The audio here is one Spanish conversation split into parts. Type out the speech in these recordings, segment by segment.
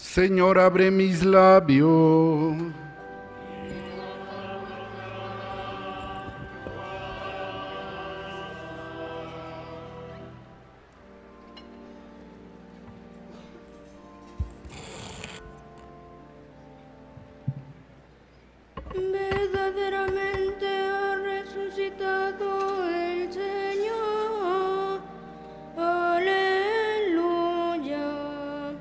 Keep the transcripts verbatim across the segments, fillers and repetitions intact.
Señor, abre mis labios. Verdaderamente ha resucitado el Señor. Aleluya.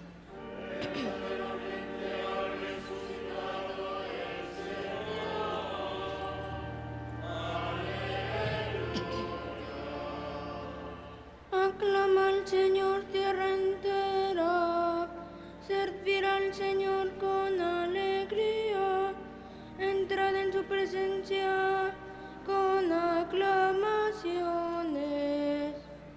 Aclama al Señor tierra entera, servir al Señor con alegría, entrad en su presencia con aclamaciones.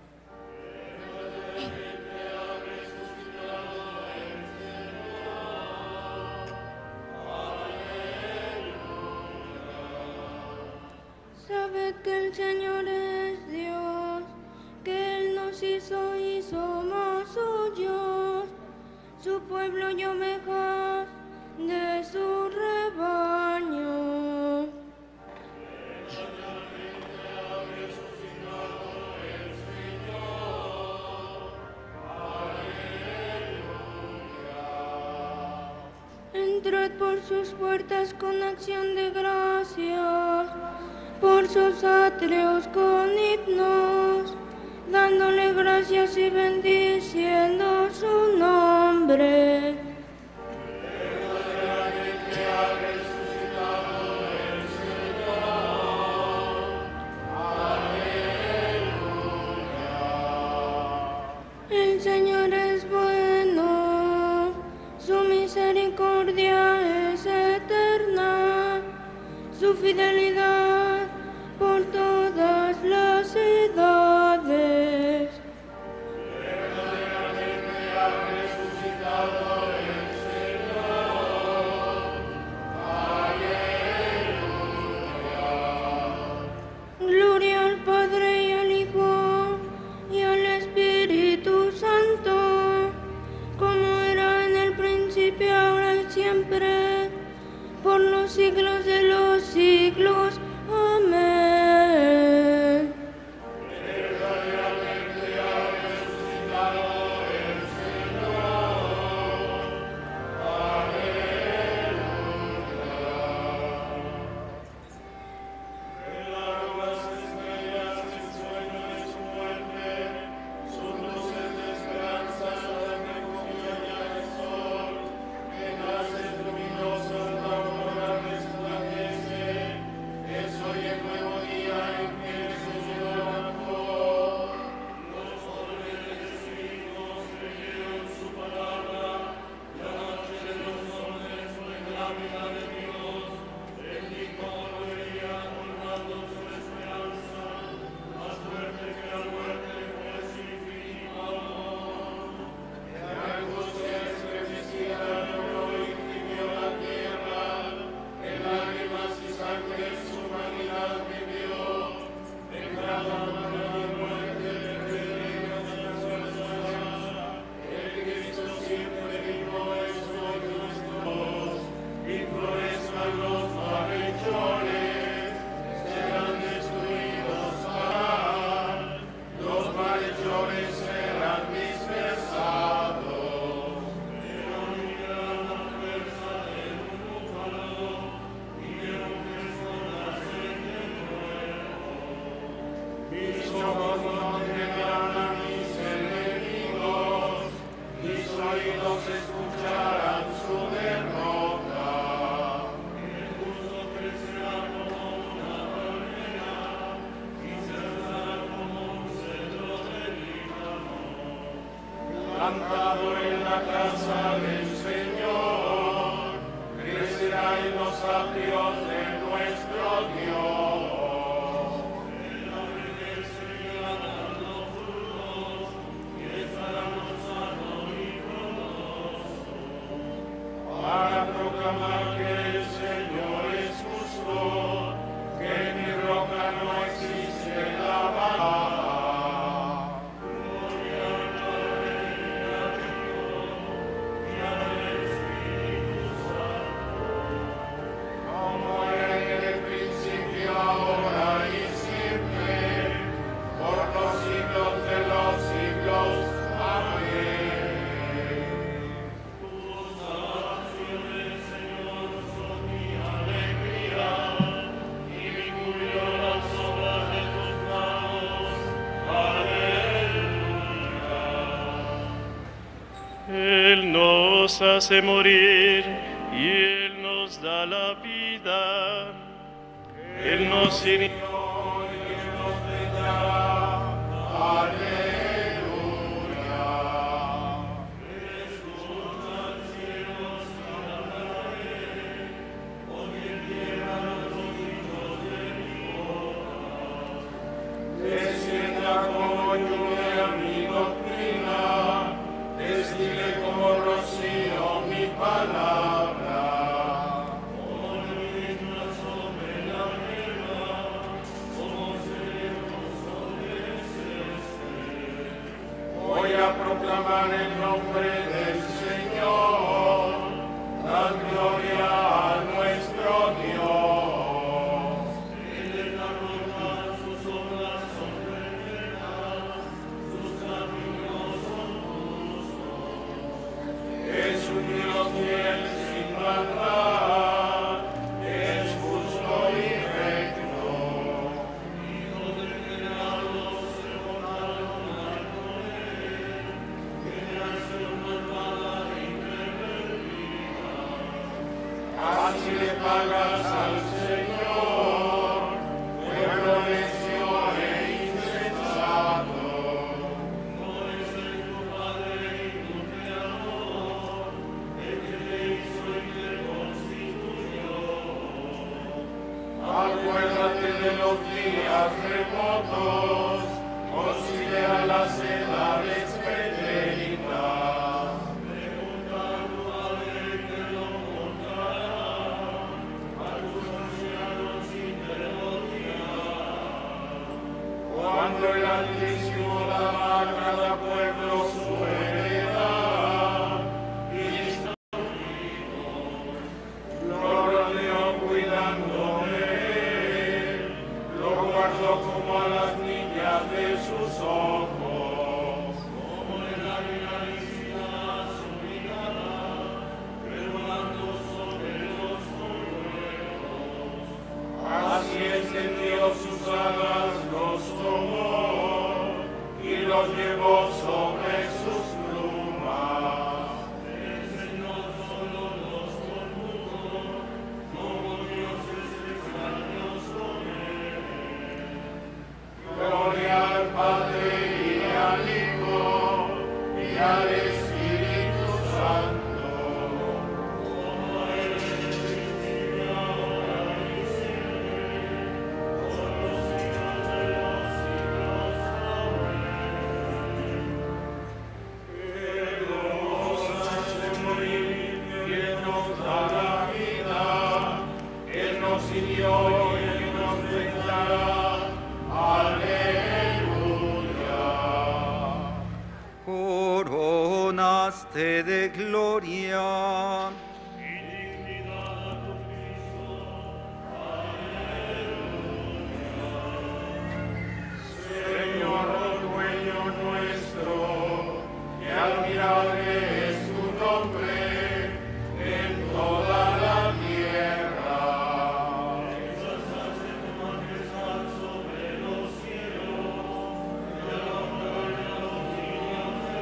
Sabed que el Señor es Dios, que Él nos hizo y somos suyos, su pueblo y ovejas de su rebaño. Entrad por sus puertas con acción de gracias, por sus atrios con himnos, dándole gracias y bendiciendo su nombre. El Señor es bueno, su misericordia es eterna, su fidelidad por todas las edades. Gloria al Padre y al Hijo y al Espíritu Santo, como era en el principio, ahora y siempre, por los siglos de los siglos. Amén. Plantado en la casa del Señor, crecerá en los atrios de nuestro Dios. Para proclamar que el Señor es justo, que mi roca no existe la Baal. Gloria al Padre, y al Hijo, y al Él nos hace morir y Él nos da la vida. Él nos hirió y Él nos vendará. Aleluya. Jesús al cielo se alabaré, hoy en tierra los hijos de mi boca. Descienda como lluvia mi doctrina, destile como rocío mi palabra. Como neblina sobre la hierba, como cerro sobre el césped. Voy a proclamar el nombre del Señor, dar gloria a nuestro Dios. Él es la roca, sus obras son perfectas, sus caminos son justos. Es un Dios fiel sin maldad, es justo y recto. Hijos degenerados se juntaron al poder, generación malvada y pervertida. Así le pagas al Señor, pueblo necio e insensato. No es el tu Padre y tu Creador, el que te hizo y te constituyó. Acuérdate de los días remotos, considera las edades pretéritas. Pregunta a tu madre que lo contará, a tus ancianos y te lo dirá. Cuando el Altísimo daba a cada pueblo su heredad, Cristo lo rodeó cuidando de él, lo guardó como a las niñas de sus ojos. Como el águila visita a su mirada, remando sobre los torreos. Así extendió sus alas, los tomó y los llevó sobre sus plumas. El Señor solo los condujo, como dioses extraños con él. Gloria al Padre y al Hijo y al Espíritu Santo, como era en el principio, ahora y siempre, por los siglos de los siglos. Amén. Él nos hace morir y Él nos da la vida. Él nos hirió y Él nos vendará. Aleluya. Coronaste de gloria. Y dignidad a tu Cristo. Señor, dueño nuestro, que admirable es tu nombre en toda la tierra. Exaltaste tu majestad sobre los cielos, y el hombre a los niños de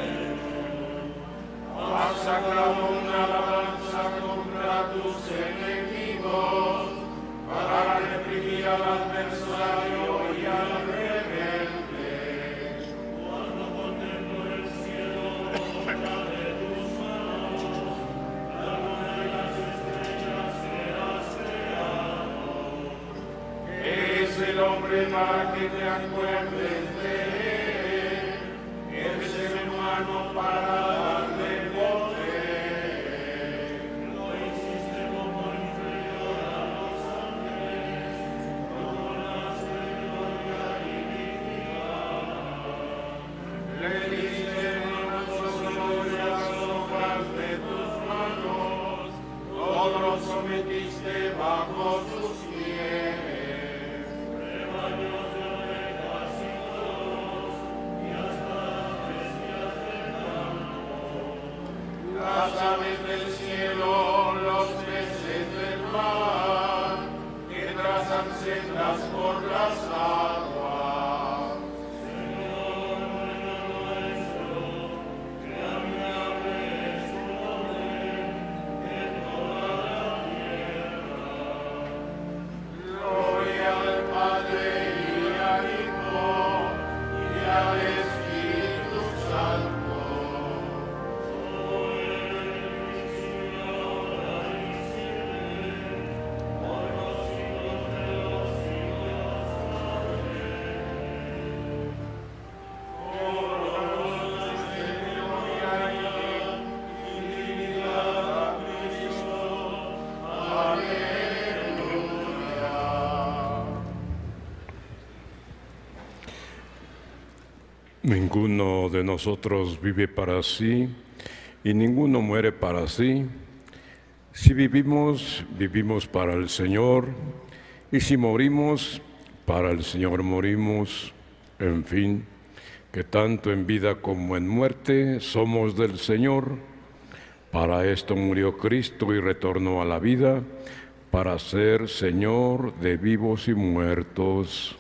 Has sacado una alabanza contra tus enemigos, para reprimir al adversario y al rebelde. Cuando contemplo el cielo, obra de tus manos, la luna y las estrellas que has creado. Es el hombre para que te acuerdes de él, el ser humano para darle poder. Lo hiciste como inferior a los ángeles, coronaste de gloria y dignidad. Le diste manos y las obras de tus manos, todo lo sometiste bajo sus pies. Rebaños de ovejas y toros, y hasta las bestias del campo. Las aves del cielo, los peces del mar, que trazan sendas por las aguas. Señor, bueno nuestro, que a mi Ninguno de nosotros vive para sí y ninguno muere para sí. Si vivimos, vivimos para el Señor, y si morimos, para el Señor morimos. En fin, que tanto en vida como en muerte somos del Señor. Para esto murió Cristo y retornó a la vida, para ser Señor de vivos y muertos.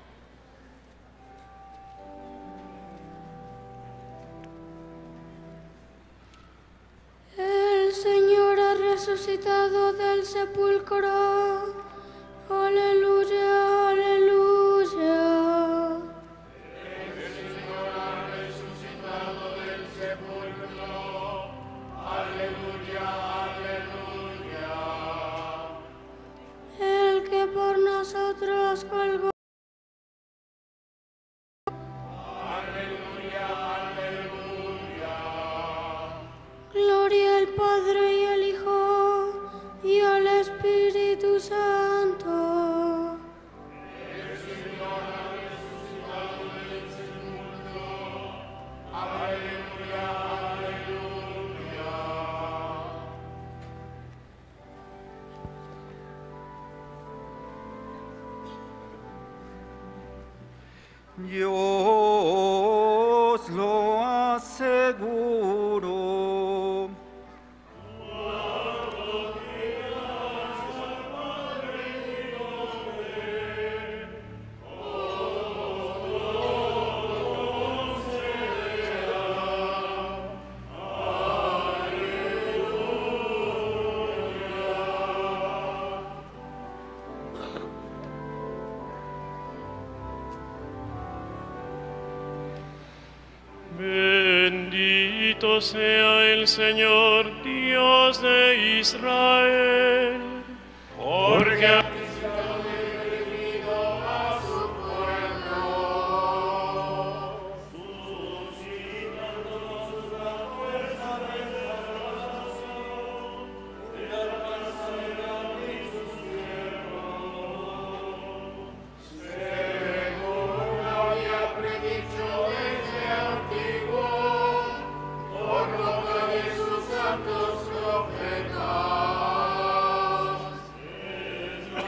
El Señor ha resucitado del sepulcro. Aleluya, aleluya. El Señor ha resucitado del sepulcro. Aleluya, aleluya. El que por nosotros colgó. Aleluya, aleluya. Gloria al Padre y al Hijo y al Espíritu Santo. El Señor ha resucitado del sepulcro. Aleluya, aleluya. Yo os lo aseguro. Bendito sea el Señor, Dios de Israel, porque ha Santos profetas.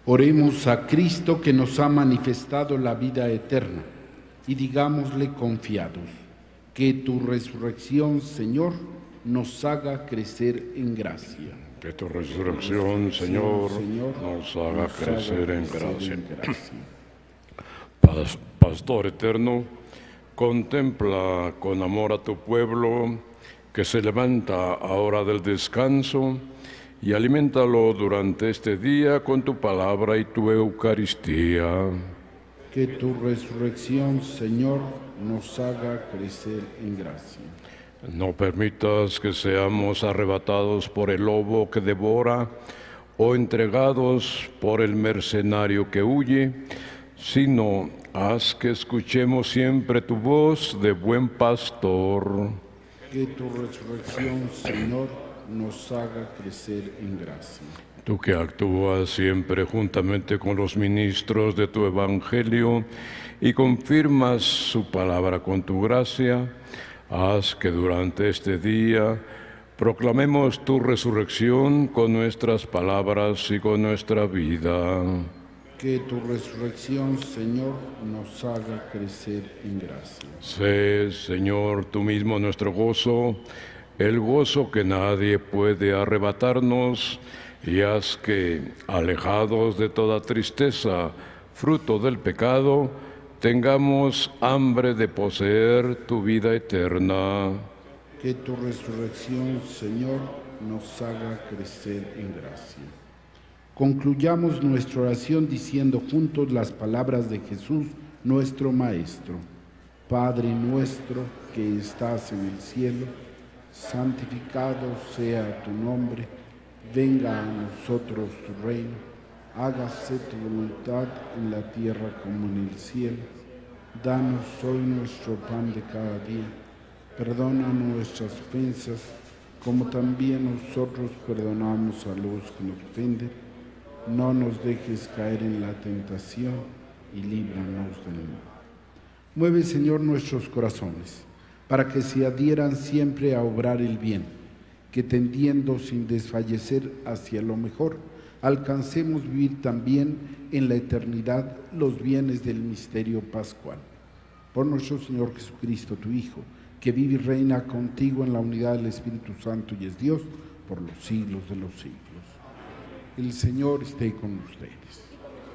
Oremos a Cristo que nos ha manifestado la vida eterna y digámosle confiados, que tu resurrección, Señor, nos haga crecer en gracia. Que tu resurrección, Señor, nos haga crecer en gracia. Pas- Pastor eterno, contempla con amor a tu pueblo que se levanta ahora del descanso y aliméntalo durante este día con tu palabra y tu Eucaristía. Que tu resurrección, Señor, nos haga crecer en gracia. No permitas que seamos arrebatados por el lobo que devora o entregados por el mercenario que huye, sino haz que escuchemos siempre tu voz de buen pastor. Que tu resurrección, Señor, nos haga crecer en gracia. Tú que actúas siempre juntamente con los ministros de tu Evangelio y confirmas su palabra con tu gracia, haz que durante este día proclamemos tu resurrección con nuestras palabras y con nuestra vida. Que tu resurrección, Señor, nos haga crecer en gracia. Sé, Señor, tú mismo nuestro gozo, el gozo que nadie puede arrebatarnos, y haz que, alejados de toda tristeza, fruto del pecado, tengamos hambre de poseer tu vida eterna. Que tu resurrección, Señor, nos haga crecer en gracia. Concluyamos nuestra oración diciendo juntos las palabras de Jesús, nuestro Maestro. Padre nuestro que estás en el cielo, santificado sea tu nombre, venga a nosotros tu reino, hágase tu voluntad en la tierra como en el cielo. Danos hoy nuestro pan de cada día, perdona nuestras ofensas, como también nosotros perdonamos a los que nos ofenden. No nos dejes caer en la tentación y líbranos del mal. Mueve, Señor, nuestros corazones, para que se adhieran siempre a obrar el bien, que tendiendo sin desfallecer hacia lo mejor, alcancemos vivir también en la eternidad los bienes del misterio pascual. Por nuestro Señor Jesucristo, tu Hijo, que vive y reina contigo en la unidad del Espíritu Santo y es Dios por los siglos de los siglos. El Señor esté con ustedes.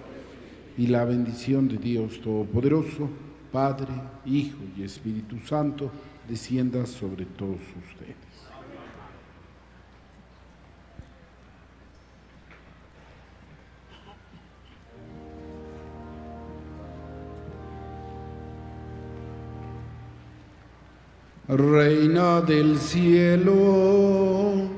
Y la bendición de Dios Todopoderoso, Padre, Hijo y Espíritu Santo, descienda sobre todos ustedes. Reina del cielo,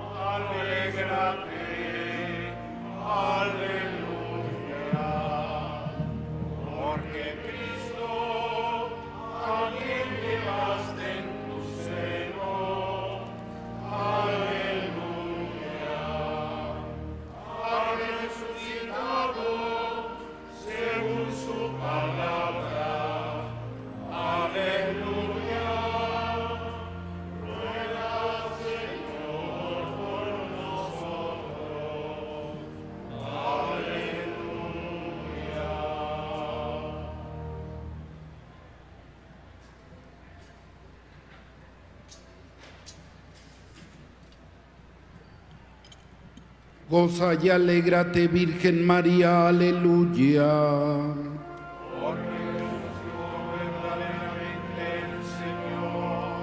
goza y alégrate, Virgen María, aleluya. Porque nació verdaderamente el Señor,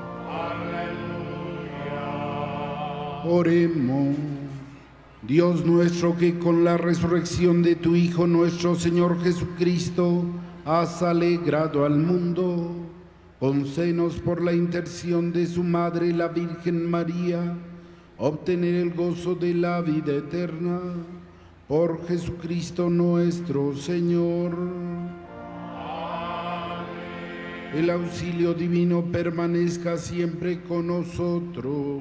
aleluya. Oremos. Dios nuestro, que con la resurrección de tu Hijo, nuestro Señor Jesucristo, has alegrado al mundo, concédenos por la intercesión de su Madre, la Virgen María, obtener el gozo de la vida eterna, por Jesucristo nuestro Señor. Amén. El auxilio divino permanezca siempre con nosotros.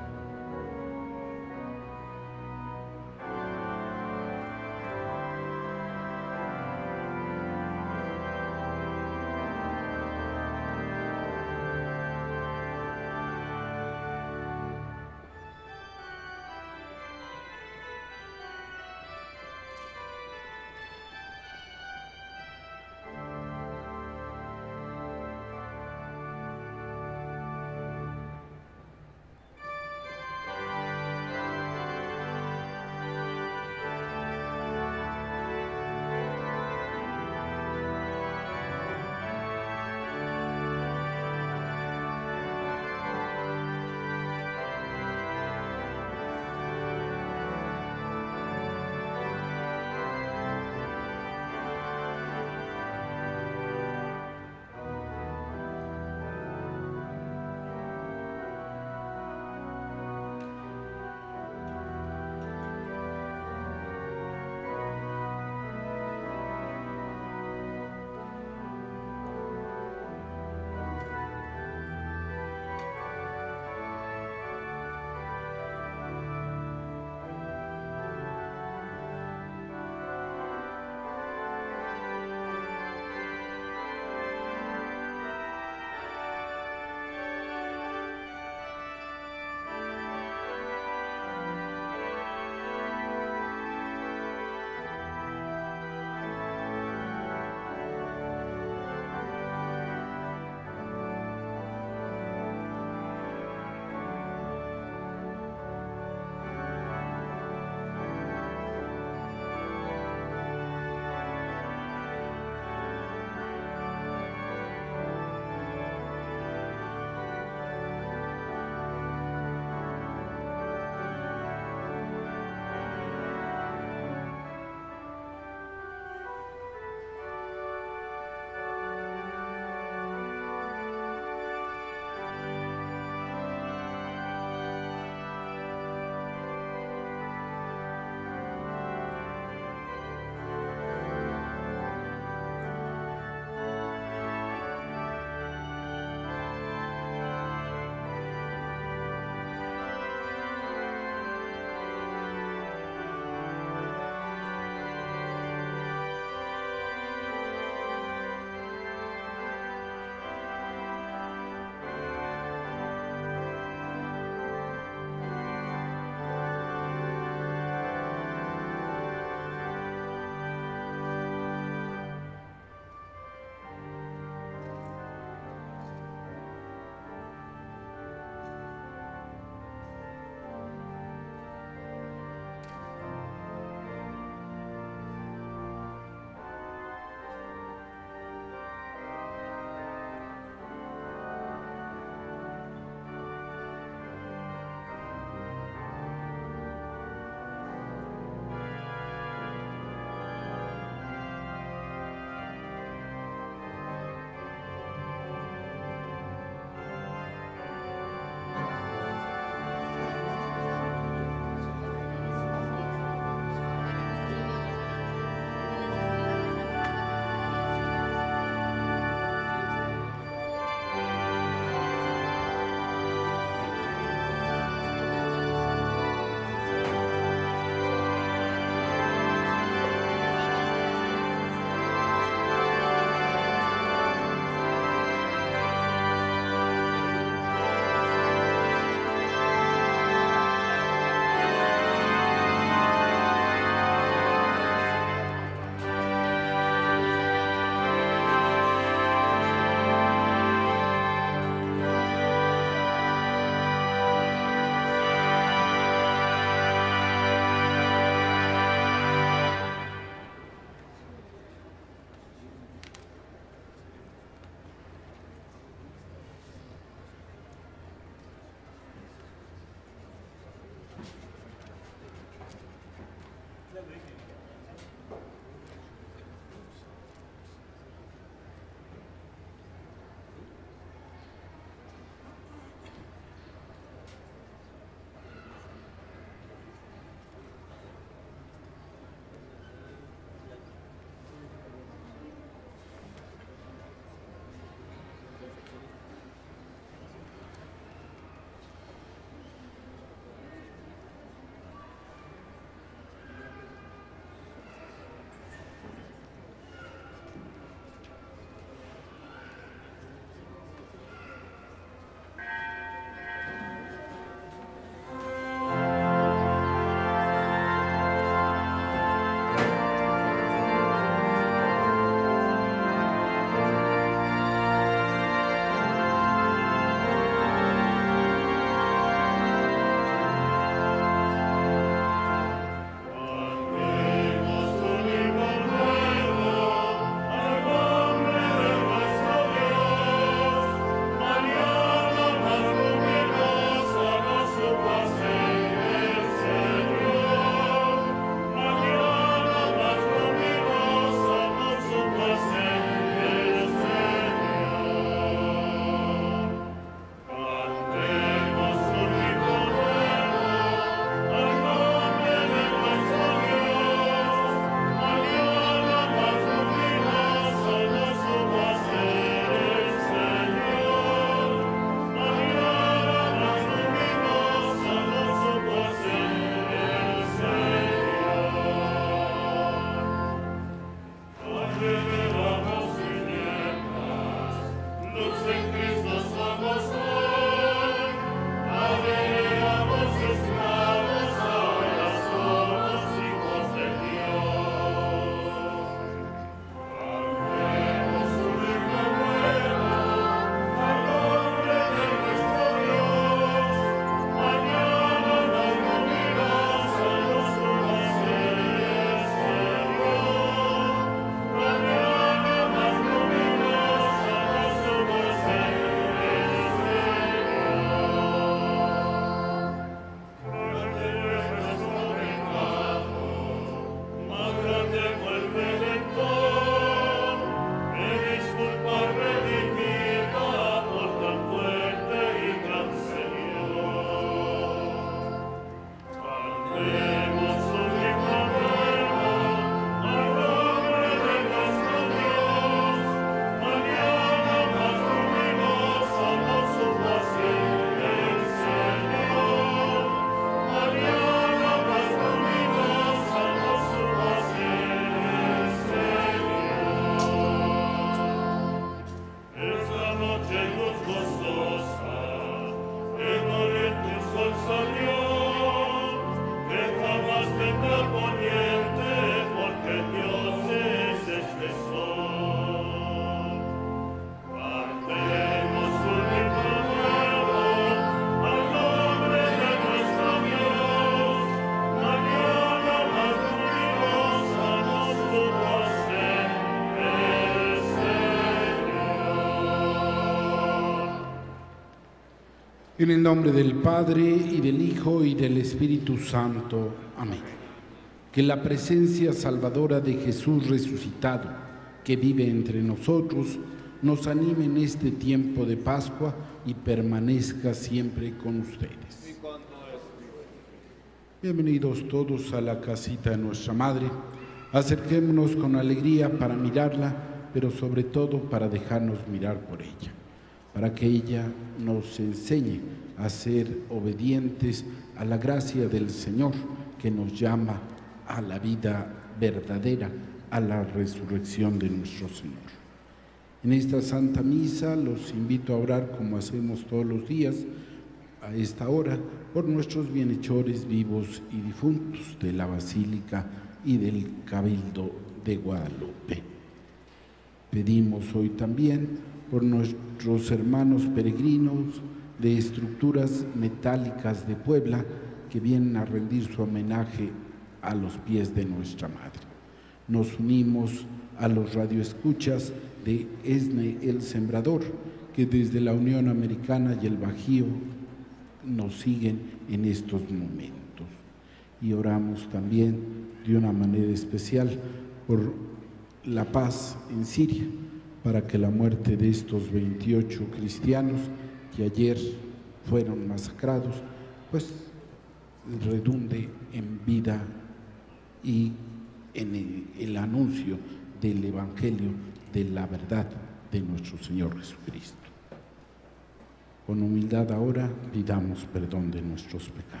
En el nombre del Padre, y del Hijo, y del Espíritu Santo. Amén. Que la presencia salvadora de Jesús resucitado, que vive entre nosotros, nos anime en este tiempo de Pascua y permanezca siempre con ustedes. Bienvenidos todos a la casita de nuestra Madre. Acerquémonos con alegría para mirarla, pero sobre todo para dejarnos mirar por ella, para que ella nos enseñe a ser obedientes a la gracia del Señor, que nos llama a la vida verdadera, a la resurrección de nuestro Señor. En esta Santa Misa los invito a orar, como hacemos todos los días, a esta hora, por nuestros bienhechores vivos y difuntos de la Basílica y del Cabildo de Guadalupe. Pedimos hoy también por nuestros hermanos peregrinos de estructuras metálicas de Puebla, que vienen a rendir su homenaje a los pies de nuestra Madre. Nos unimos a los radioescuchas de ESNE El Sembrador, que desde la Unión Americana y el Bajío nos siguen en estos momentos. Y oramos también de una manera especial por la paz en Siria, para que la muerte de estos veintiocho cristianos que ayer fueron masacrados, pues redunde en vida y en el, el anuncio del Evangelio de la verdad de nuestro Señor Jesucristo. Con humildad ahora pidamos perdón de nuestros pecados.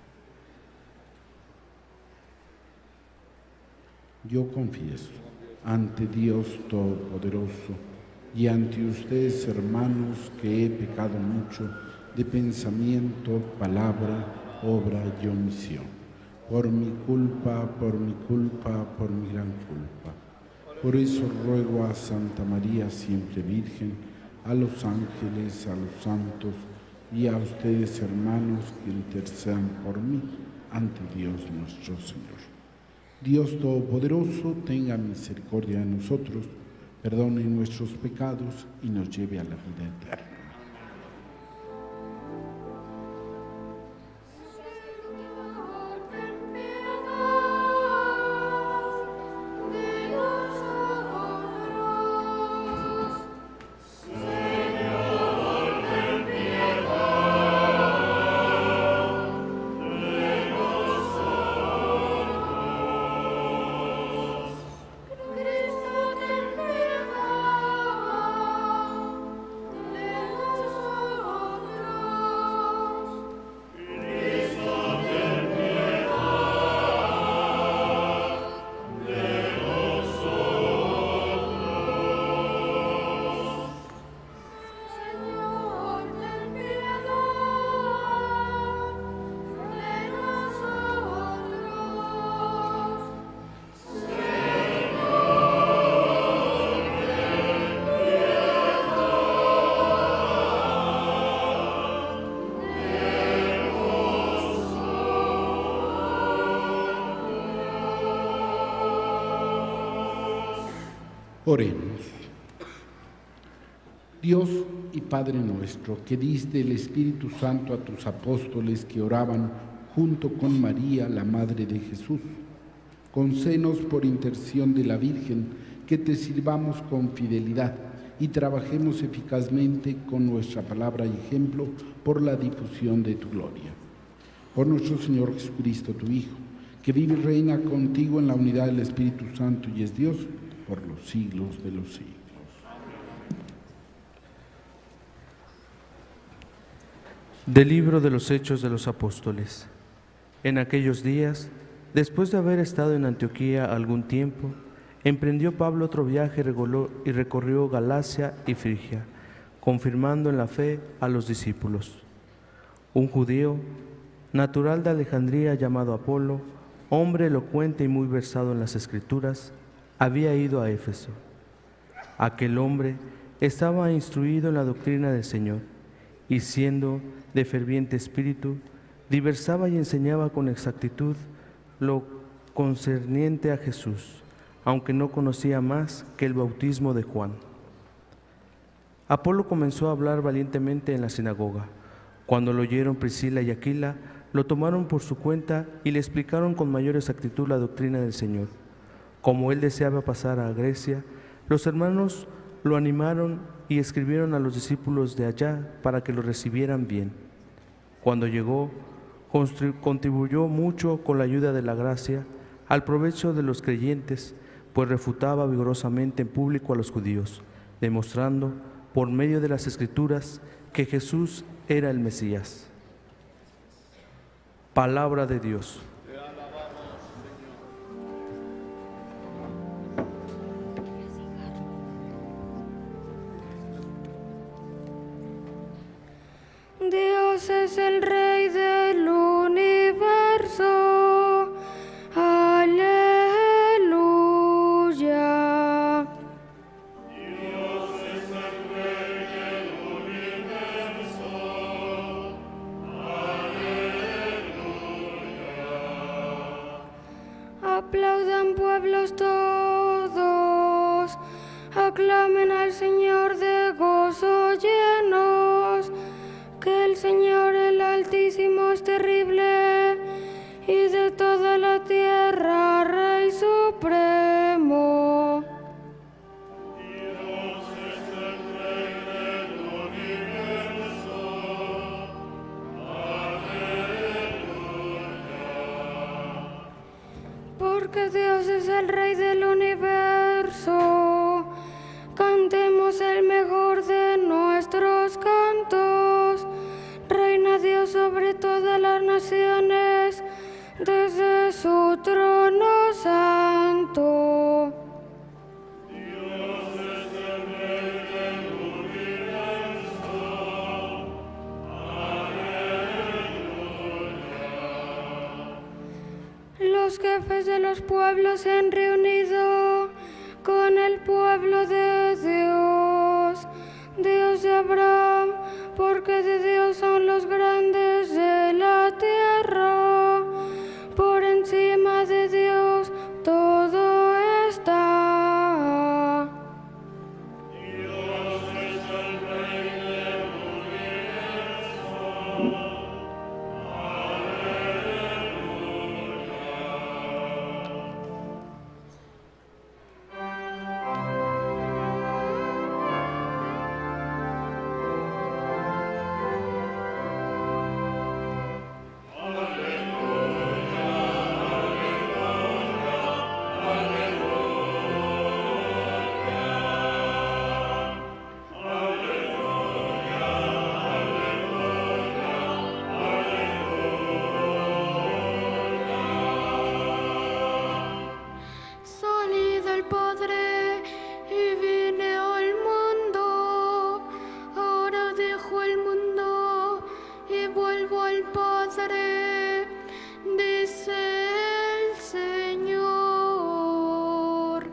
Yo confieso ante Dios Todopoderoso y ante ustedes, hermanos, que he pecado mucho de pensamiento, palabra, obra y omisión, por mi culpa, por mi culpa, por mi gran culpa. Por eso ruego a Santa María, siempre Virgen, a los ángeles, a los santos y a ustedes, hermanos, que intercedan por mí ante Dios nuestro Señor. Dios Todopoderoso tenga misericordia de nosotros, perdone nuestros pecados y nos lleve a la vida eterna. Oremos. Dios y Padre nuestro, que diste el Espíritu Santo a tus apóstoles que oraban junto con María, la Madre de Jesús, concédenos por intercesión de la Virgen que te sirvamos con fidelidad y trabajemos eficazmente con nuestra palabra y ejemplo por la difusión de tu gloria. Por nuestro Señor Jesucristo, tu Hijo, que vive y reina contigo en la unidad del Espíritu Santo y es Dios por los siglos de los siglos. Del libro de los Hechos de los Apóstoles. En aquellos días, después de haber estado en Antioquía algún tiempo, emprendió Pablo otro viaje y recorrió Galacia y Frigia, confirmando en la fe a los discípulos. Un judío, natural de Alejandría, llamado Apolo, hombre elocuente y muy versado en las Escrituras, había ido a Éfeso. Aquel hombre estaba instruido en la doctrina del Señor, y siendo de ferviente espíritu, diversaba y enseñaba con exactitud lo concerniente a Jesús, aunque no conocía más que el bautismo de Juan. Apolo comenzó a hablar valientemente en la sinagoga, Cuando lo oyeron Priscila y Aquila, lo tomaron por su cuenta y le explicaron con mayor exactitud la doctrina del Señor. Como él deseaba pasar a Grecia, los hermanos lo animaron y escribieron a los discípulos de allá para que lo recibieran bien. Cuando llegó, contribuyó mucho con la ayuda de la gracia al provecho de los creyentes, pues refutaba vigorosamente en público a los judíos, demostrando por medio de las Escrituras que Jesús era el Mesías. Palabra de Dios. Dios es el Rey del universo. Aleluya. Dios es el Rey del universo. Aleluya. Aplaudan pueblos todos, aclamen al Señor de gozo llenos, que el Señor el Altísimo es terrible, y de toda la tierra Rey supremo. Dios es el Rey del universo. Aleluya. Porque Dios es el Rey del universo, cantemos el mejor de nuestros cantos. Reina Dios sobre todas las naciones, desde su trono santo. Dios es el Rey del universo. Aleluya. Los jefes de los pueblos se han reunido con el pueblo de Dios, Dios de Abraham, porque de Dios son los grandes de la tierra. Por encima de Dios todo está. Dios es el Rey del universo. Salí del Padre y vine al mundo, ahora dejo el mundo y vuelvo al Padre, dice el Señor.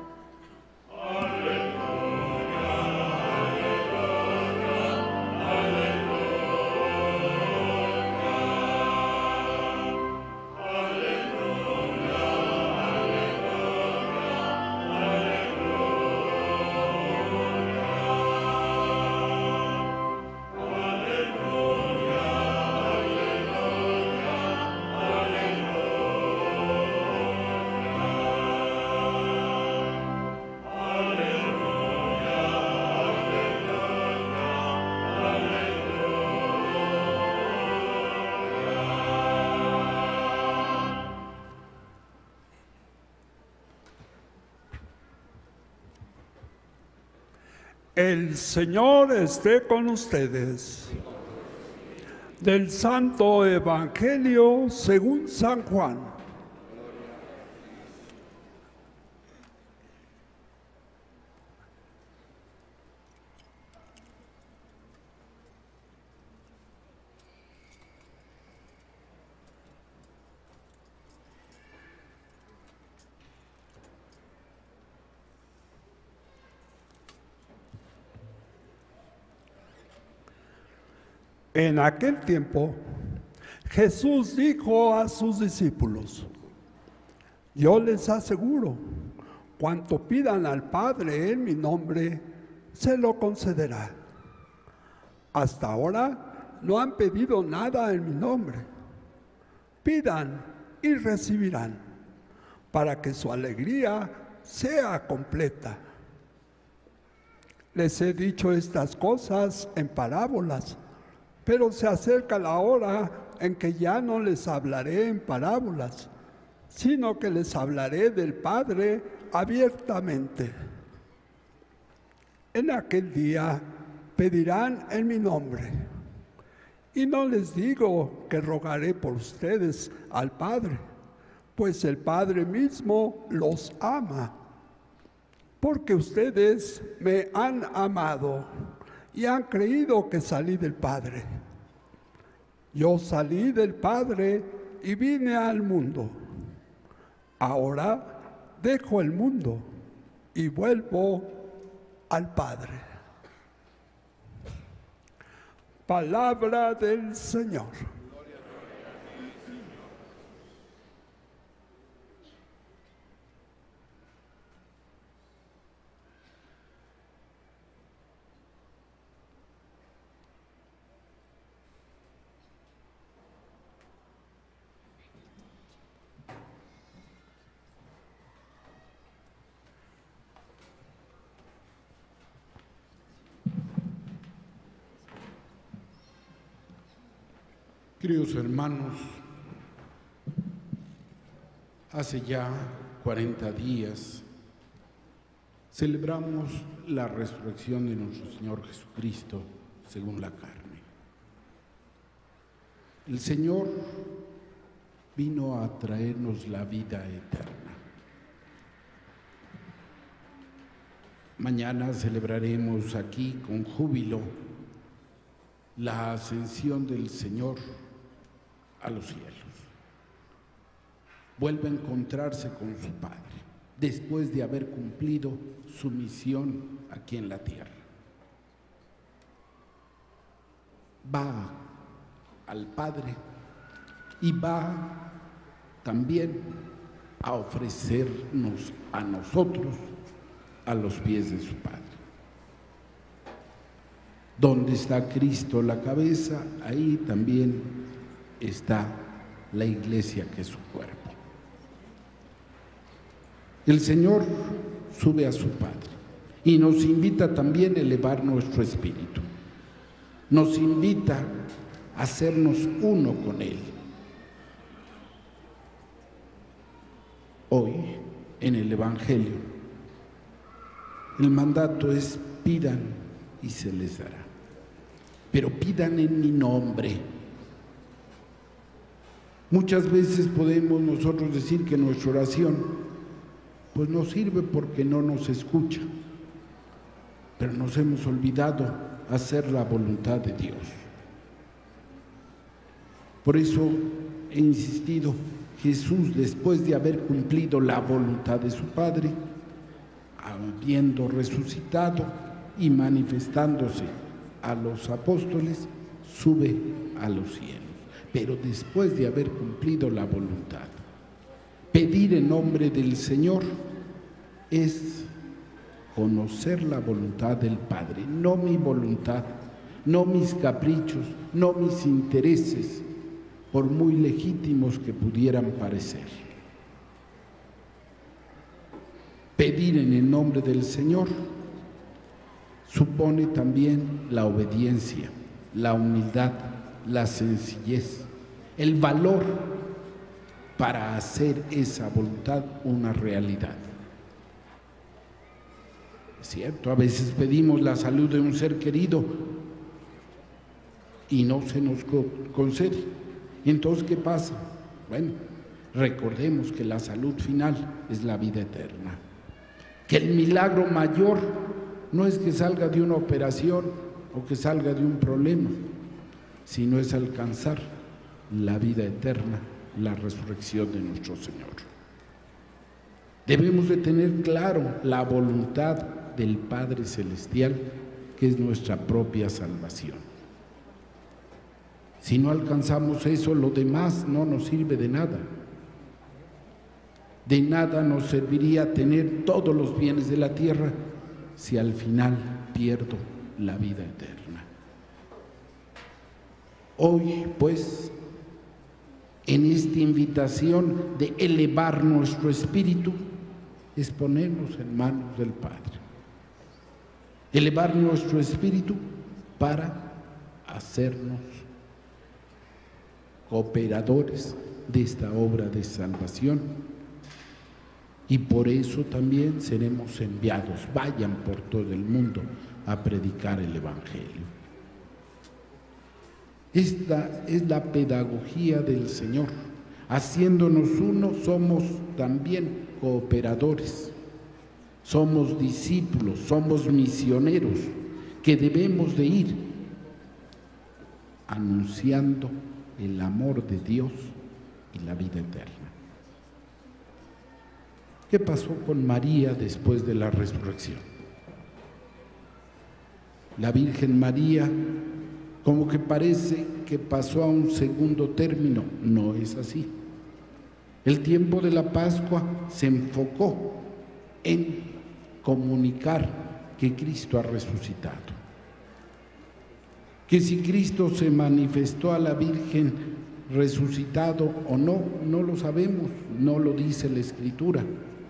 El Señor esté con ustedes. Del Santo Evangelio según San Juan. En aquel tiempo, Jesús dijo a sus discípulos: yo les aseguro, cuanto pidan al Padre en mi nombre, se lo concederá. Hasta ahora no han pedido nada en mi nombre. Pidan y recibirán, para que su alegría sea completa. Les he dicho estas cosas en parábolas, pero se acerca la hora en que ya no les hablaré en parábolas, sino que les hablaré del Padre abiertamente. En aquel día pedirán en mi nombre, y no les digo que rogaré por ustedes al Padre, pues el Padre mismo los ama, porque ustedes me han amado y han creído que salí del Padre. Yo salí del Padre y vine al mundo. Ahora dejo el mundo y vuelvo al Padre. Palabra del Señor. Queridos hermanos, hace ya cuarenta días celebramos la resurrección de nuestro Señor Jesucristo según la carne. El Señor vino a traernos la vida eterna. Mañana celebraremos aquí con júbilo la ascensión del Señor a los cielos. Vuelve a encontrarse con su Padre después de haber cumplido su misión aquí en la tierra. Va al Padre y va también a ofrecernos a nosotros a los pies de su Padre. Donde está Cristo la cabeza, ahí también está la iglesia, que es su cuerpo. El Señor sube a su Padre y nos invita también a elevar nuestro espíritu. Nos invita a hacernos uno con Él. Hoy, en el Evangelio, el mandato es: pidan y se les dará. Pero pidan en mi nombre. Muchas veces podemos nosotros decir que nuestra oración pues no sirve porque no nos escucha, pero nos hemos olvidado hacer la voluntad de Dios. Por eso he insistido, Jesús, después de haber cumplido la voluntad de su Padre, habiendo resucitado y manifestándose a los apóstoles, sube a los cielos. Pero después de haber cumplido la voluntad, pedir en nombre del Señor es conocer la voluntad del Padre, no mi voluntad, no mis caprichos, no mis intereses, por muy legítimos que pudieran parecer. Pedir en el nombre del Señor supone también la obediencia, la humildad, la sencillez, el valor para hacer esa voluntad una realidad. Es cierto, a veces pedimos la salud de un ser querido y no se nos concede. Entonces, ¿qué pasa? Bueno, recordemos que la salud final es la vida eterna. Que el milagro mayor no es que salga de una operación o que salga de un problema, sino es alcanzar la vida eterna, la resurrección de nuestro Señor. Debemos de tener claro la voluntad del Padre Celestial, que es nuestra propia salvación. Si no alcanzamos eso, lo demás no nos sirve de nada. De nada nos serviría tener todos los bienes de la tierra si al final pierdo la vida eterna. Hoy, pues, en esta invitación de elevar nuestro espíritu, es ponernos en manos del Padre. Elevar nuestro espíritu para hacernos cooperadores de esta obra de salvación. Y por eso también seremos enviados. Vayan por todo el mundo a predicar el Evangelio. Esta es la pedagogía del Señor. Haciéndonos uno, somos también cooperadores. Somos discípulos, somos misioneros que debemos de ir anunciando el amor de Dios y la vida eterna. ¿Qué pasó con María después de la resurrección? La Virgen María como que parece que pasó a un segundo término. No es así. El tiempo de la Pascua se enfocó en comunicar que Cristo ha resucitado. Que si Cristo se manifestó a la Virgen resucitado o no, no lo sabemos, no lo dice la Escritura.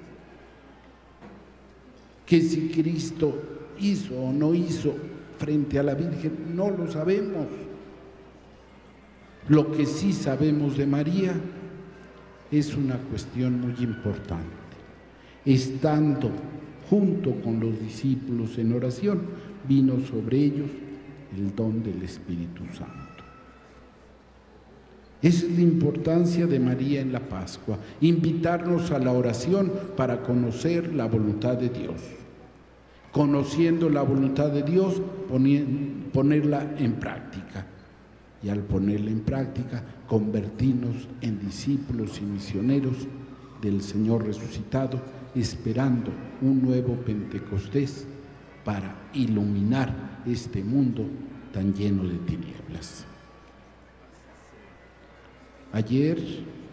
Que si Cristo hizo o no hizo frente a la Virgen, no lo sabemos. Lo que sí sabemos de María es una cuestión muy importante. Estando junto con los discípulos en oración, vino sobre ellos el don del Espíritu Santo. Esa es la importancia de María en la Pascua, invitarnos a la oración para conocer la voluntad de Dios. Conociendo la voluntad de Dios, ponerla en práctica. Y al ponerla en práctica, convertirnos en discípulos y misioneros del Señor resucitado, esperando un nuevo Pentecostés para iluminar este mundo tan lleno de tinieblas. Ayer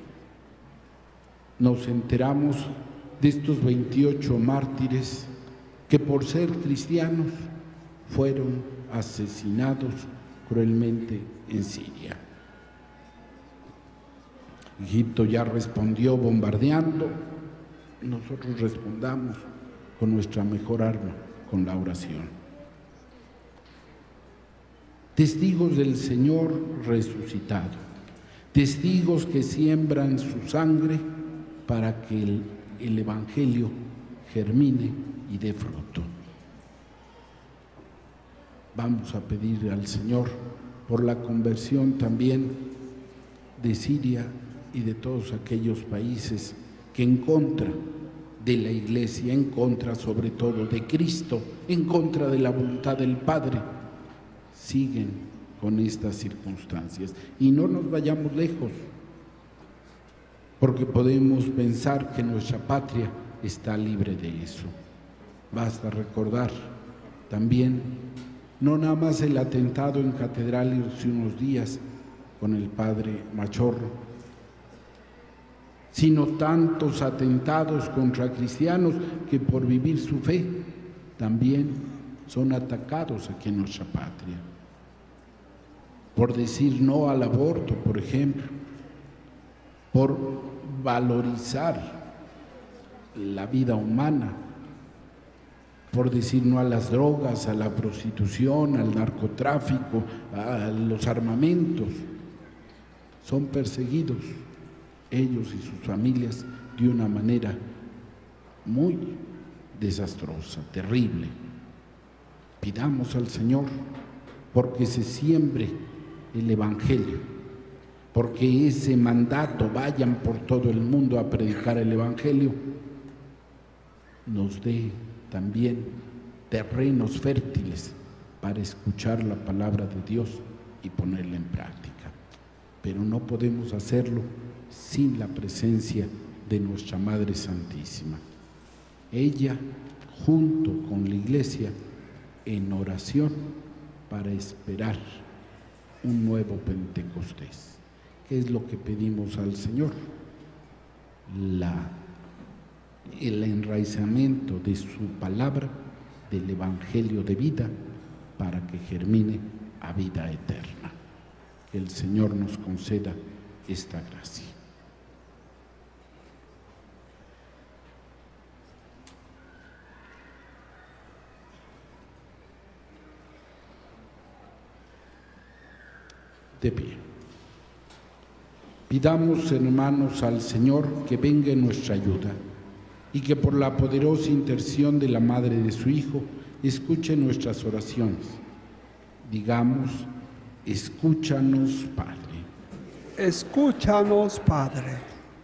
nos enteramos de estos veintiocho mártires que por ser cristianos fueron asesinados cruelmente en Siria. Egipto ya respondió bombardeando, nosotros respondamos con nuestra mejor arma, con la oración. Testigos del Señor resucitado, testigos que siembran su sangre para que el, el Evangelio germine y dé fruto. Vamos a pedir al Señor por la conversión también de Siria y de todos aquellos países que en contra de la Iglesia, en contra sobre todo de Cristo, en contra de la voluntad del Padre, siguen con estas circunstancias. Y no nos vayamos lejos, porque podemos pensar que nuestra patria está libre de eso. Basta recordar también, no nada más el atentado en Catedral hace unos días con el padre Machorro, sino tantos atentados contra cristianos que por vivir su fe también son atacados aquí en nuestra patria. Por decir no al aborto, por ejemplo, por valorizar la vida humana, por decir no a las drogas, a la prostitución, al narcotráfico, a los armamentos. Son perseguidos ellos y sus familias de una manera muy desastrosa, terrible. Pidamos al Señor porque se siembre el Evangelio, porque ese mandato, vayan por todo el mundo a predicar el Evangelio, nos dé también terrenos fértiles para escuchar la palabra de Dios y ponerla en práctica. Pero no podemos hacerlo sin la presencia de nuestra Madre Santísima. Ella, junto con la Iglesia, en oración para esperar un nuevo Pentecostés. ¿Qué es lo que pedimos al Señor? La el enraizamiento de su palabra, del Evangelio de vida, para que germine a vida eterna. Que el Señor nos conceda esta gracia. De pie. Pidamos, hermanos, al Señor que venga en nuestra ayuda y que por la poderosa intercesión de la Madre de su Hijo escuche nuestras oraciones. Digamos: escúchanos, Padre. Escúchanos, Padre.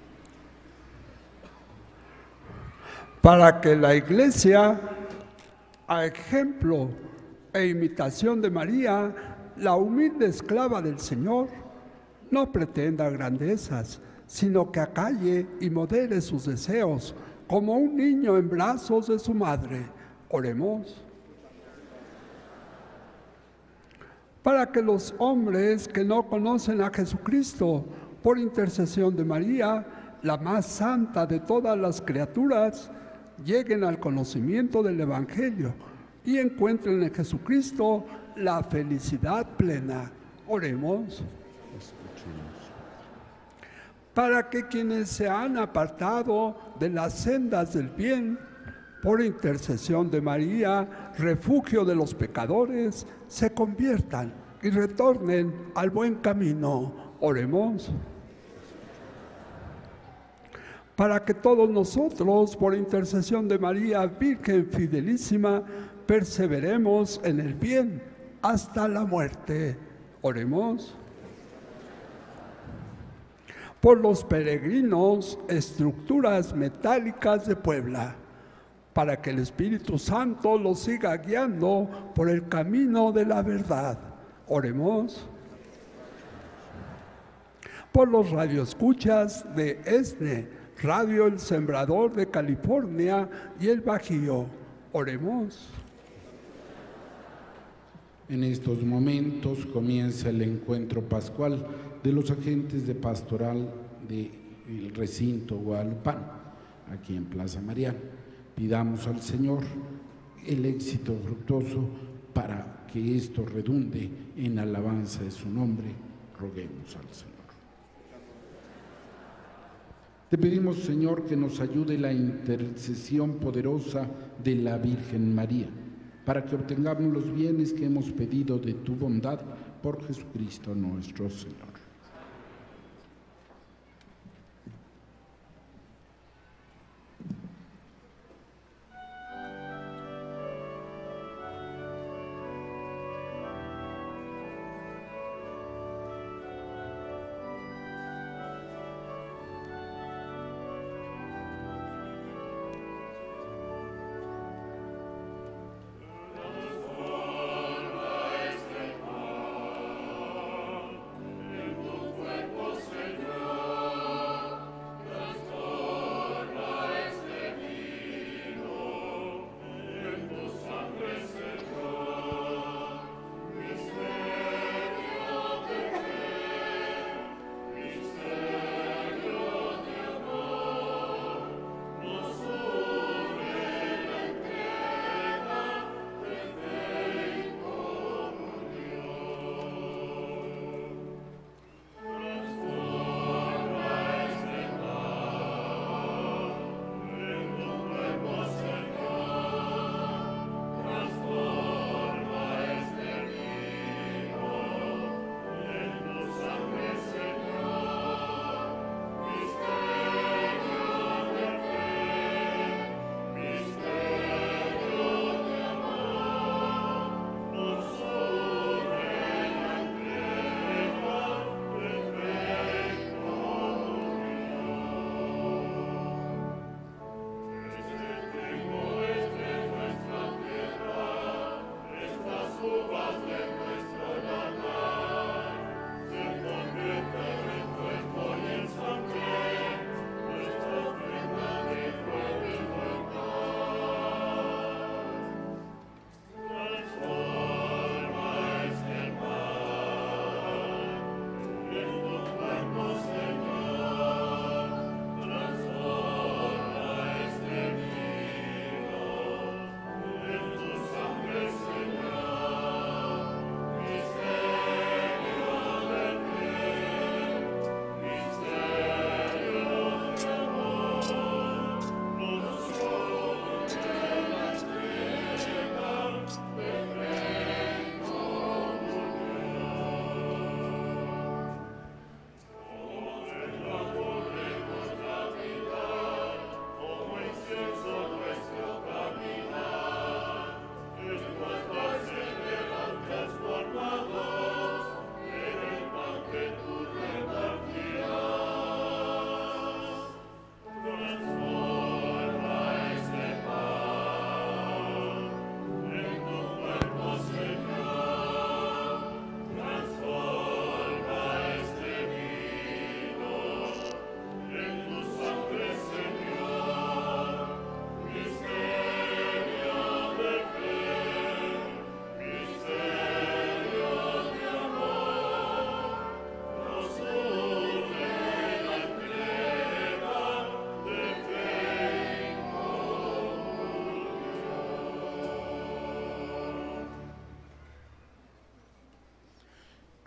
Para que la Iglesia, a ejemplo e imitación de María, la humilde esclava del Señor, no pretenda grandezas, sino que acalle y modere sus deseos, como un niño en brazos de su madre. Oremos. Para que los hombres que no conocen a Jesucristo, por intercesión de María, la más santa de todas las criaturas, lleguen al conocimiento del Evangelio y encuentren en Jesucristo la felicidad plena. Oremos. Para que quienes se han apartado de las sendas del bien, por intercesión de María, refugio de los pecadores, se conviertan y retornen al buen camino. Oremos. Para que todos nosotros, por intercesión de María, Virgen fidelísima, perseveremos en el bien hasta la muerte. Oremos. Por los peregrinos, estructuras metálicas de Puebla, para que el Espíritu Santo los siga guiando por el camino de la verdad. Oremos. Por los radioescuchas de ESNE, Radio El Sembrador de California y el Bajío. Oremos. En estos momentos comienza el encuentro pascual de los agentes de pastoral del recinto guadalupano, aquí en Plaza Mariana. Pidamos al Señor el éxito fructuoso para que esto redunde en alabanza de su nombre. Roguemos al Señor. Te pedimos, Señor, que nos ayude la intercesión poderosa de la Virgen María, para que obtengamos los bienes que hemos pedido de tu bondad por Jesucristo nuestro Señor. En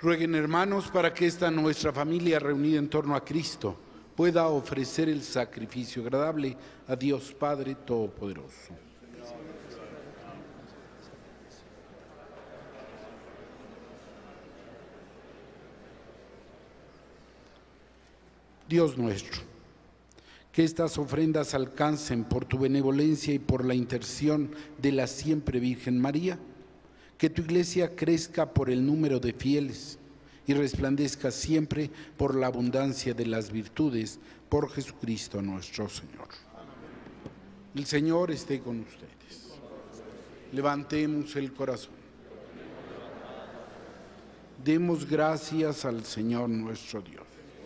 Rueguen, hermanos, para que esta nuestra familia reunida en torno a Cristo pueda ofrecer el sacrificio agradable a Dios Padre Todopoderoso. Dios nuestro, que estas ofrendas alcancen por tu benevolencia y por la intercesión de la siempre Virgen María, que tu Iglesia crezca por el número de fieles y resplandezca siempre por la abundancia de las virtudes, por Jesucristo nuestro Señor. El Señor esté con ustedes. Levantemos el corazón. Demos gracias al Señor nuestro Dios.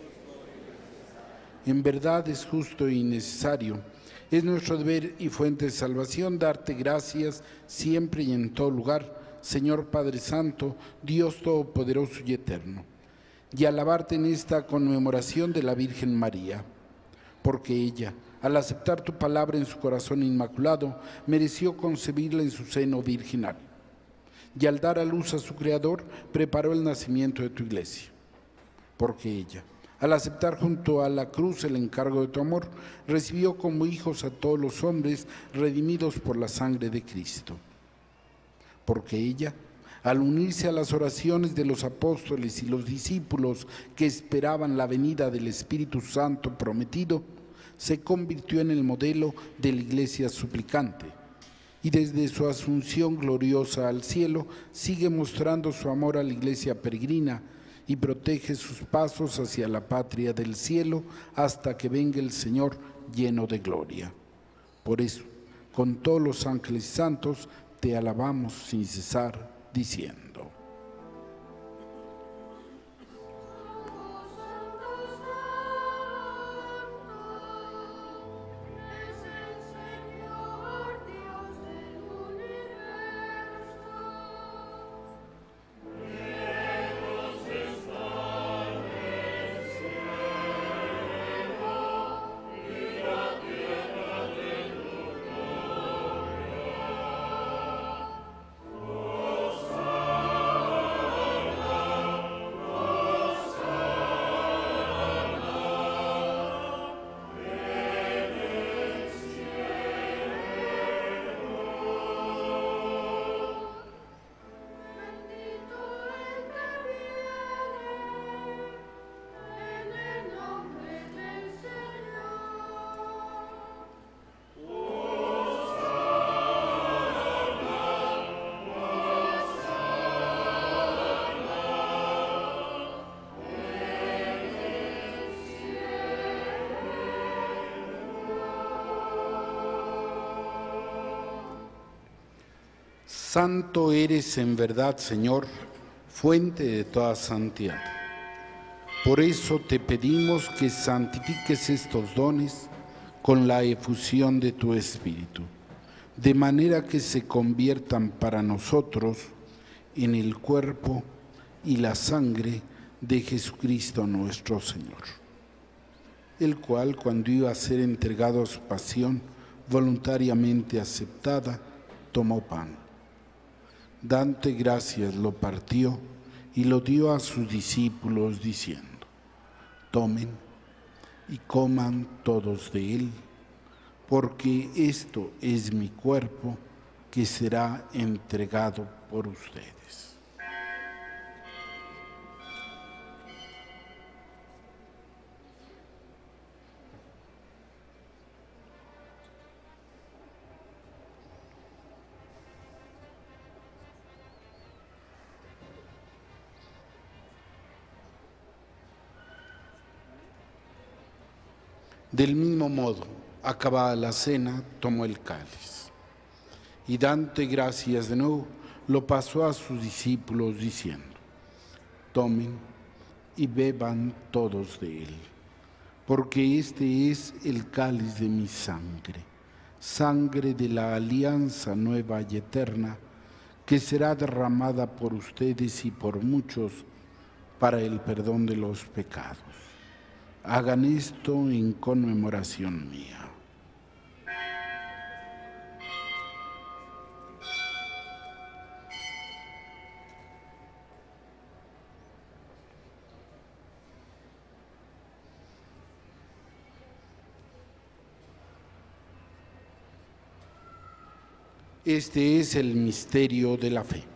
En verdad es justo y necesario, es nuestro deber y fuente de salvación darte gracias siempre y en todo lugar, Señor Padre Santo, Dios Todopoderoso y Eterno, y alabarte en esta conmemoración de la Virgen María, porque ella, al aceptar tu palabra en su corazón inmaculado, mereció concebirla en su seno virginal, y al dar a luz a su Creador, preparó el nacimiento de tu Iglesia, porque ella, al aceptar junto a la cruz el encargo de tu amor, recibió como hijos a todos los hombres redimidos por la sangre de Cristo. Porque ella, al unirse a las oraciones de los apóstoles y los discípulos que esperaban la venida del Espíritu Santo prometido, se convirtió en el modelo de la Iglesia suplicante, y desde su asunción gloriosa al cielo sigue mostrando su amor a la Iglesia peregrina, y protege sus pasos hacia la patria del cielo hasta que venga el Señor lleno de gloria. Por eso, con todos los ángeles santos, te alabamos sin cesar, diciendo: Santo eres en verdad, Señor, fuente de toda santidad. Por eso te pedimos que santifiques estos dones con la efusión de tu Espíritu, de manera que se conviertan para nosotros en el cuerpo y la sangre de Jesucristo nuestro Señor, el cual, cuando iba a ser entregado a su pasión voluntariamente aceptada, tomó pan. Dante gracias lo partió y lo dio a sus discípulos diciendo: tomen y coman todos de él, porque esto es mi cuerpo que será entregado por ustedes. Del mismo modo, acabada la cena, tomó el cáliz y, dando gracias de nuevo, lo pasó a sus discípulos diciendo: tomen y beban todos de él, porque este es el cáliz de mi sangre, sangre de la alianza nueva y eterna, que será derramada por ustedes y por muchos para el perdón de los pecados. Hagan esto en conmemoración mía. Este es el misterio de la fe.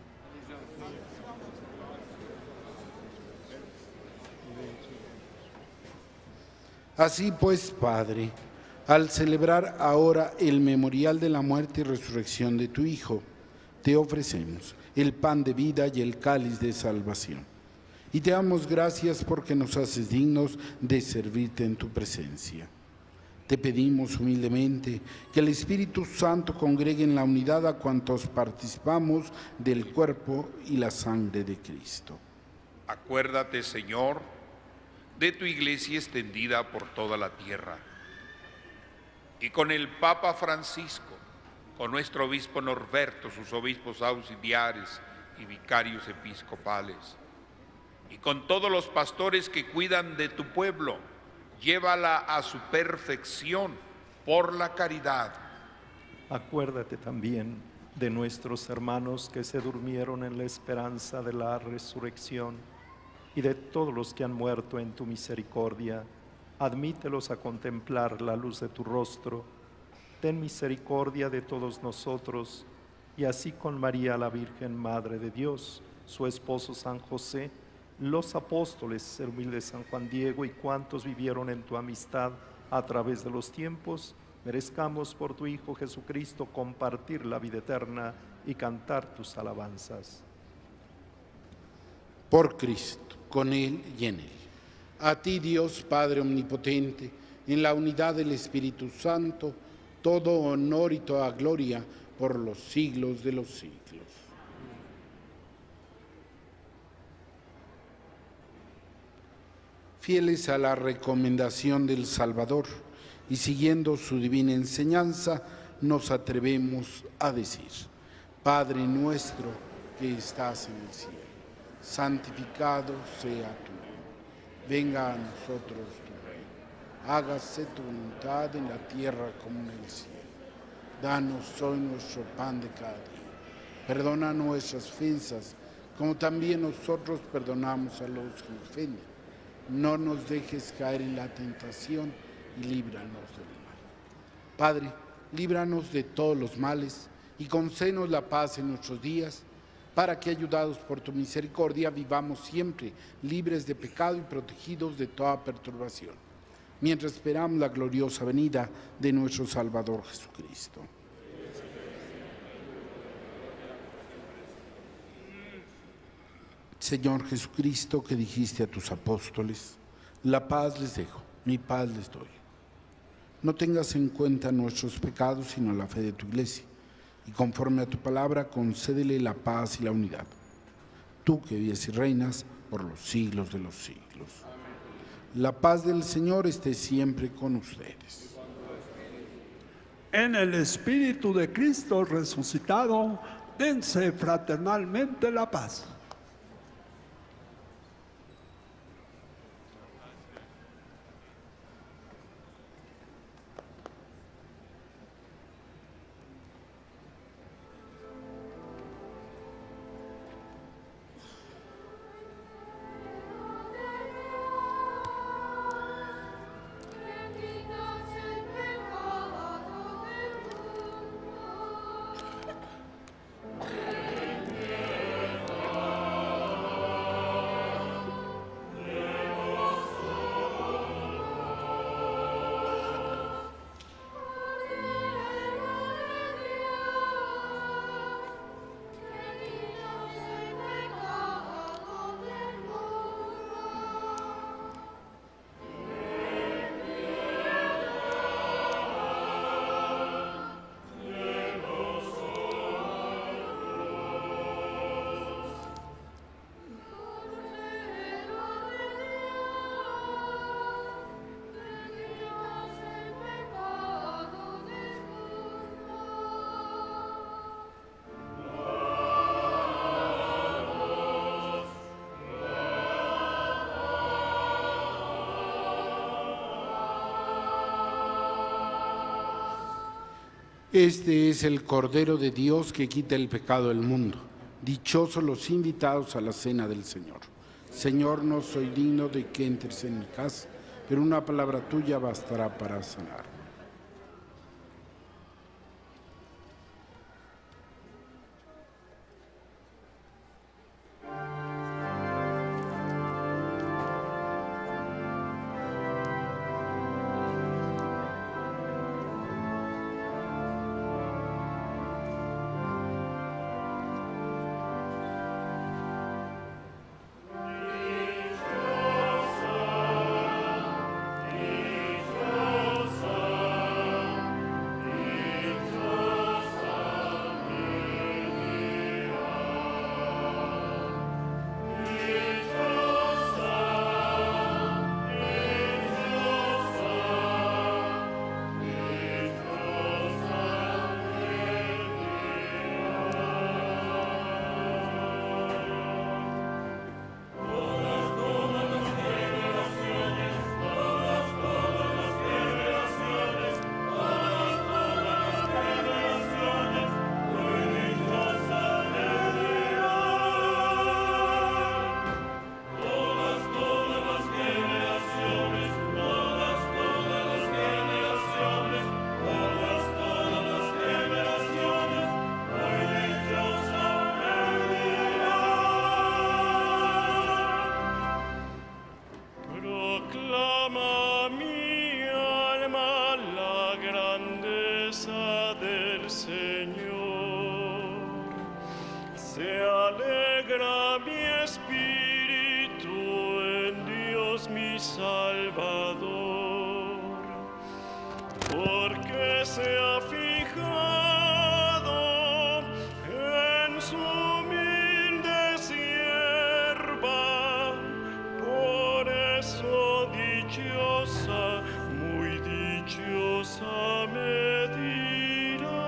Así pues, Padre, al celebrar ahora el memorial de la muerte y resurrección de tu Hijo, te ofrecemos el pan de vida y el cáliz de salvación. Y te damos gracias porque nos haces dignos de servirte en tu presencia. Te pedimos humildemente que el Espíritu Santo congregue en la unidad a cuantos participamos del cuerpo y la sangre de Cristo. Acuérdate, Señor, de tu iglesia extendida por toda la tierra, y con el Papa Francisco, con nuestro obispo Norberto, sus obispos auxiliares y vicarios episcopales, y con todos los pastores que cuidan de tu pueblo, llévala a su perfección por la caridad. Acuérdate también de nuestros hermanos que se durmieron en la esperanza de la resurrección y de todos los que han muerto en tu misericordia. Admítelos a contemplar la luz de tu rostro. Ten misericordia de todos nosotros, y así con María la Virgen, Madre de Dios, su esposo San José, los apóstoles, el humilde San Juan Diego y cuantos vivieron en tu amistad a través de los tiempos, merezcamos por tu Hijo Jesucristo compartir la vida eterna y cantar tus alabanzas. Por Cristo, con Él y en Él. A ti, Dios Padre Omnipotente, en la unidad del Espíritu Santo, todo honor y toda gloria por los siglos de los siglos. Fieles a la recomendación del Salvador y siguiendo su divina enseñanza, nos atrevemos a decir: Padre nuestro que estás en el cielo, santificado sea tu nombre. Venga a nosotros tu reino. Hágase tu voluntad en la tierra como en el cielo. Danos hoy nuestro pan de cada día. Perdona nuestras ofensas, como también nosotros perdonamos a los que nos ofenden. No nos dejes caer en la tentación y líbranos del mal. Padre, líbranos de todos los males y concédenos la paz en nuestros días, para que, ayudados por tu misericordia, vivamos siempre libres de pecado y protegidos de toda perturbación, mientras esperamos la gloriosa venida de nuestro Salvador Jesucristo. Señor Jesucristo, que dijiste a tus apóstoles: la paz les dejo, mi paz les doy. No tengas en cuenta nuestros pecados, sino la fe de tu iglesia, y conforme a tu palabra, concédele la paz y la unidad. Tú que vives y reinas por los siglos de los siglos. La paz del Señor esté siempre con ustedes. En el Espíritu de Cristo resucitado, dense fraternalmente la paz. Este es el Cordero de Dios que quita el pecado del mundo. Dichosos los invitados a la cena del Señor. Señor, no soy digno de que entres en mi casa, pero una palabra tuya bastará para sanar. Proclama mi alma la grandeza del Señor. Se alegra mi espíritu en Dios mi Salvador, porque se ha fijado en su humilde sierva. Por eso dichosa, muy dichosa me dirá.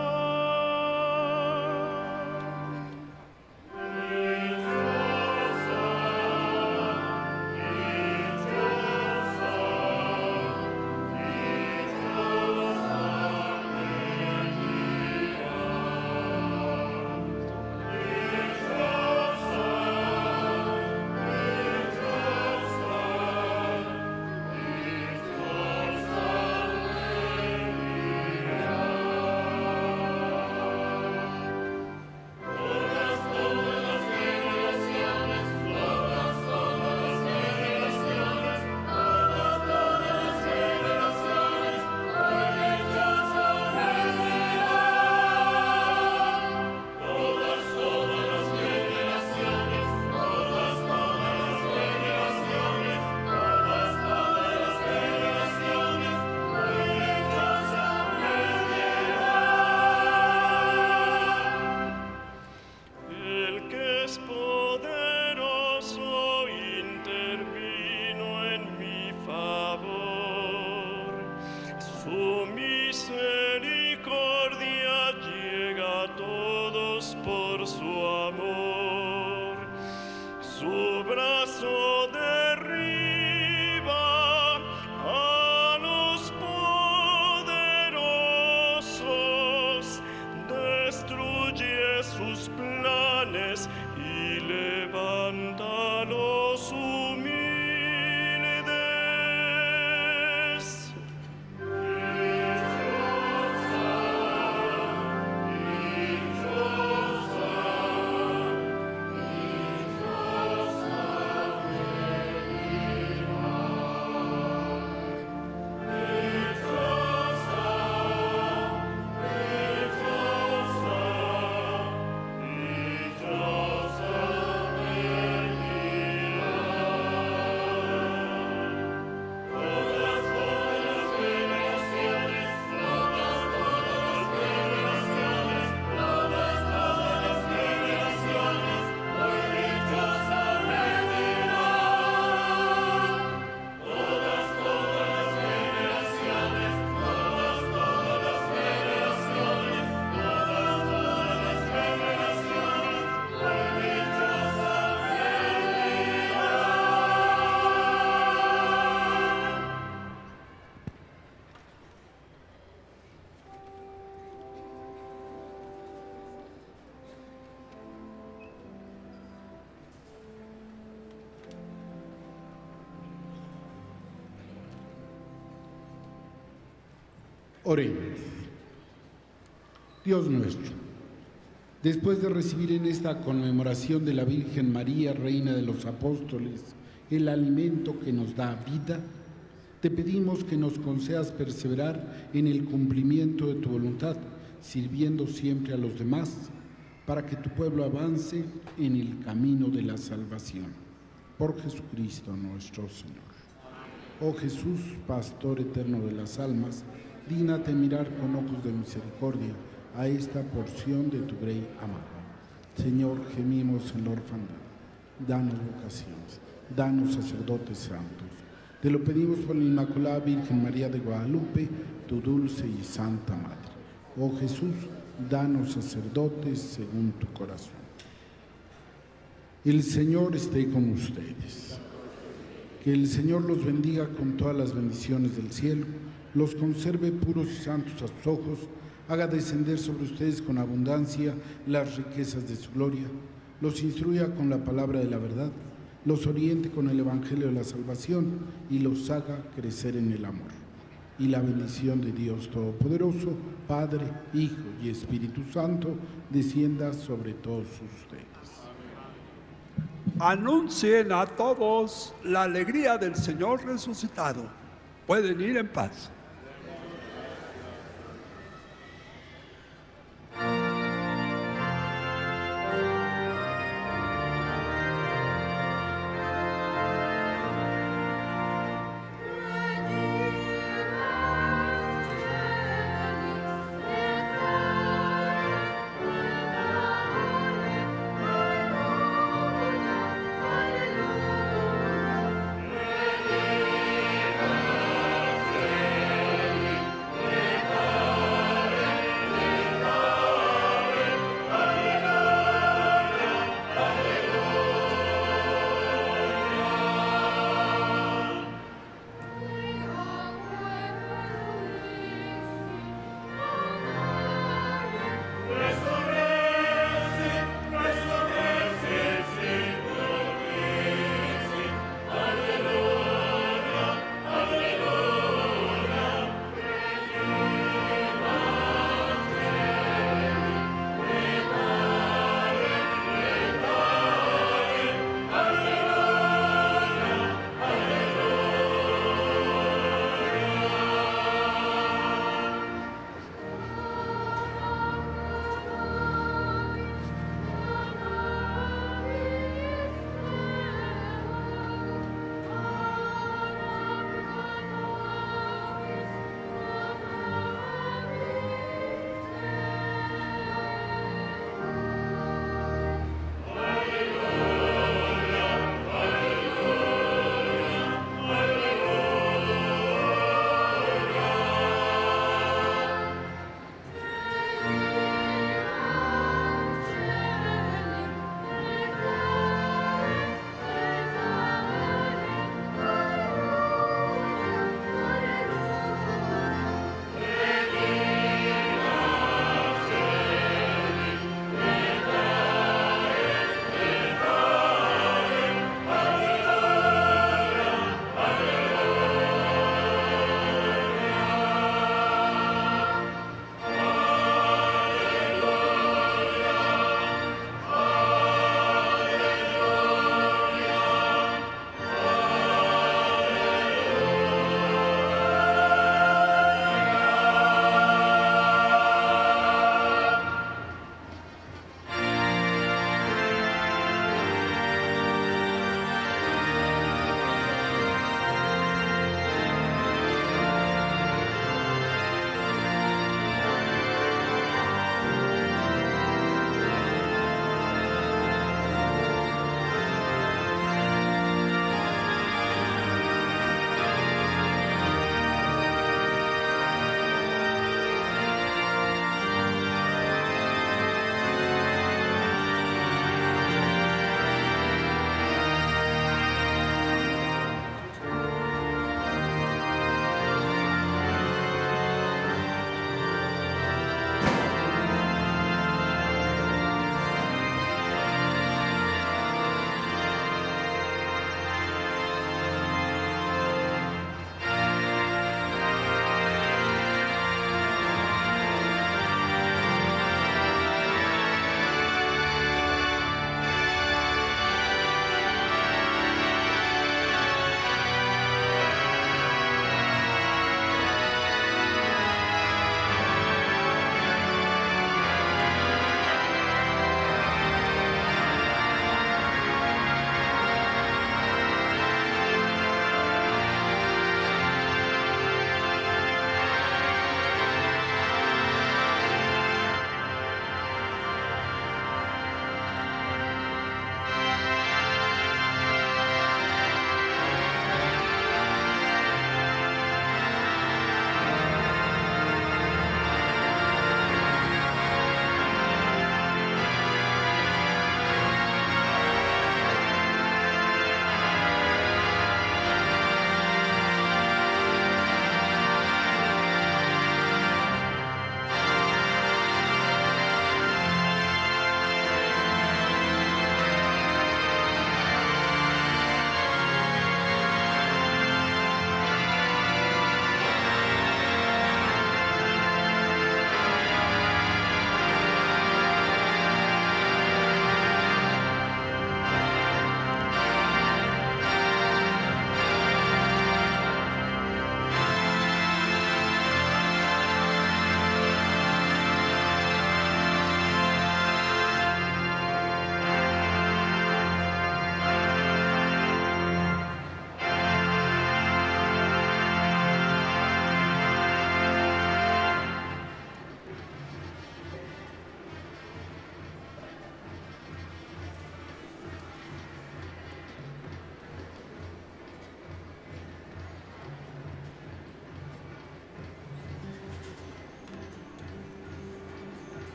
Oremos. Dios nuestro, después de recibir en esta conmemoración de la Virgen María, Reina de los Apóstoles, el alimento que nos da vida, te pedimos que nos concedas perseverar en el cumplimiento de tu voluntad, sirviendo siempre a los demás, para que tu pueblo avance en el camino de la salvación. Por Jesucristo nuestro Señor. Oh Jesús, Pastor eterno de las almas, dígnate mirar con ojos de misericordia a esta porción de tu grey amada. Señor, gemimos en la orfandad. Danos vocaciones, danos sacerdotes santos. Te lo pedimos por la Inmaculada Virgen María de Guadalupe, tu dulce y santa Madre. Oh Jesús, danos sacerdotes según tu corazón. El Señor esté con ustedes. Que el Señor los bendiga con todas las bendiciones del cielo, los conserve puros y santos a sus ojos, haga descender sobre ustedes con abundancia las riquezas de su gloria, los instruya con la palabra de la verdad, los oriente con el evangelio de la salvación y los haga crecer en el amor. Y la bendición de Dios Todopoderoso, Padre, Hijo y Espíritu Santo, descienda sobre todos ustedes. Anuncien a todos la alegría del Señor resucitado. Pueden ir en paz.